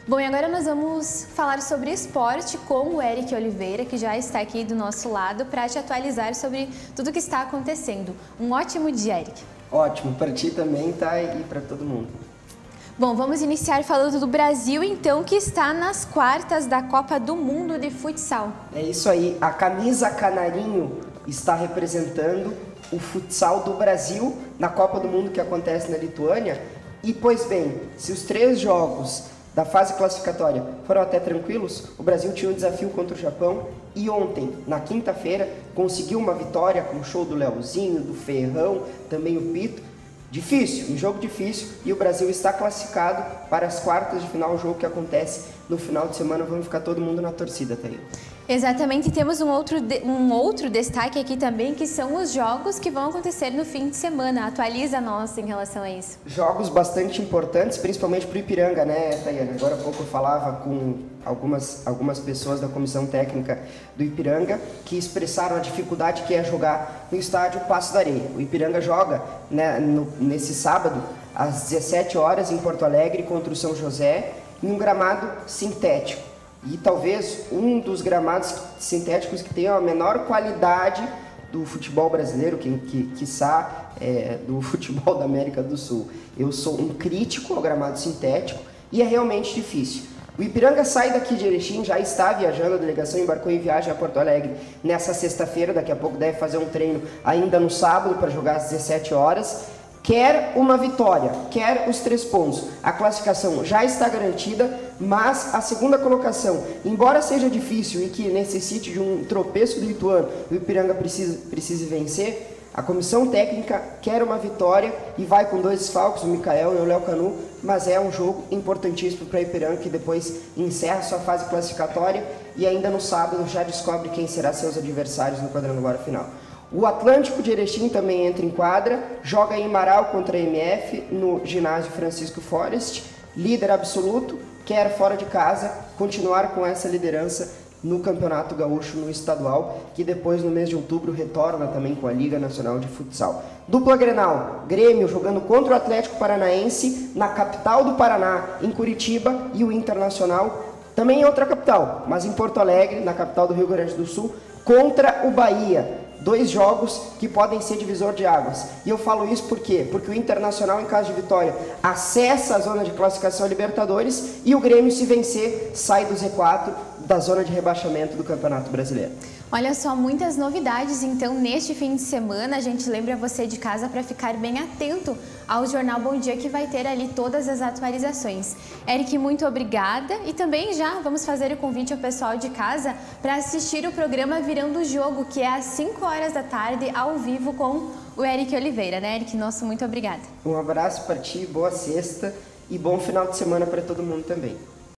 Bom, e agora nós vamos falar sobre esporte com o Eric Oliveira, que já está aqui do nosso lado para te atualizar sobre tudo o que está acontecendo. Um ótimo dia, Eric. Ótimo, para ti também, tá? E para todo mundo. Bom, vamos iniciar falando do Brasil, então, que está nas quartas da Copa do Mundo de Futsal. É isso aí, a camisa canarinho está representando o futsal do Brasil na Copa do Mundo que acontece na Lituânia. E, pois bem, se os 3 jogos da fase classificatória foram até tranquilos, o Brasil tinha um desafio contra o Japão e ontem, na quinta-feira, conseguiu uma vitória com o show do Leozinho, do Ferrão, também o Pito. Difícil, um jogo difícil, e o Brasil está classificado para as quartas de final, o jogo que acontece no final de semana. Vamos ficar todo mundo na torcida, Thaí. Exatamente, e temos um outro destaque aqui também, que são os jogos que vão acontecer no fim de semana. Atualiza nós em relação a isso. Jogos bastante importantes, principalmente para o Ipiranga, né, Tayane? Agora há pouco eu falava com algumas pessoas da comissão técnica do Ipiranga que expressaram a dificuldade que é jogar no estádio Paço da Areia. O Ipiranga joga, né, nesse sábado, às 17 horas, em Porto Alegre, contra o São José, em um gramado sintético. E talvez um dos gramados sintéticos que tenha a menor qualidade do futebol brasileiro, quiçá do futebol da América do Sul. Eu sou um crítico ao gramado sintético e é realmente difícil. O Ipiranga sai daqui de Erechim, já está viajando, a delegação embarcou em viagem a Porto Alegre nessa sexta-feira, daqui a pouco deve fazer um treino ainda no sábado para jogar às 17 horas. Quer uma vitória, quer os 3 pontos. A classificação já está garantida, mas a segunda colocação, embora seja difícil e que necessite de um tropeço do Ituano, o Ipiranga precise vencer, a comissão técnica quer uma vitória e vai com 2 desfalques, o Mikael e o Léo Canu, mas é um jogo importantíssimo para o Ipiranga, que depois encerra sua fase classificatória e ainda no sábado já descobre quem será seus adversários no quadrangular final. O Atlântico de Erechim também entra em quadra, joga em Marau contra a MF no ginásio Francisco Forest, líder absoluto, quer fora de casa continuar com essa liderança no Campeonato Gaúcho no estadual, que depois no mês de outubro retorna também com a Liga Nacional de Futsal. Dupla Grenal, Grêmio jogando contra o Atlético Paranaense na capital do Paraná, em Curitiba, e o Internacional também em outra capital, mas em Porto Alegre, na capital do Rio Grande do Sul, contra o Bahia. 2 jogos que podem ser divisor de águas. E eu falo isso por quê? Porque o Internacional, em caso de vitória, acessa a zona de classificação a Libertadores e o Grêmio, se vencer, sai do Z4 da zona de rebaixamento do Campeonato Brasileiro. Olha só, muitas novidades, então, neste fim de semana. A gente lembra você de casa para ficar bem atento ao Jornal Bom Dia, que vai ter ali todas as atualizações. Eric, muito obrigada. E também já vamos fazer o convite ao pessoal de casa para assistir o programa Virando o Jogo, que é às 5 horas da tarde, ao vivo, com o Eric Oliveira, né, Eric? Nosso muito obrigada. Um abraço para ti, boa sexta e bom final de semana para todo mundo também.